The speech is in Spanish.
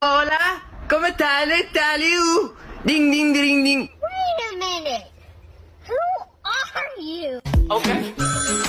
Hola, come stai? Letali? Ding ding ding ding. Wait a minute. Who are you? Okay.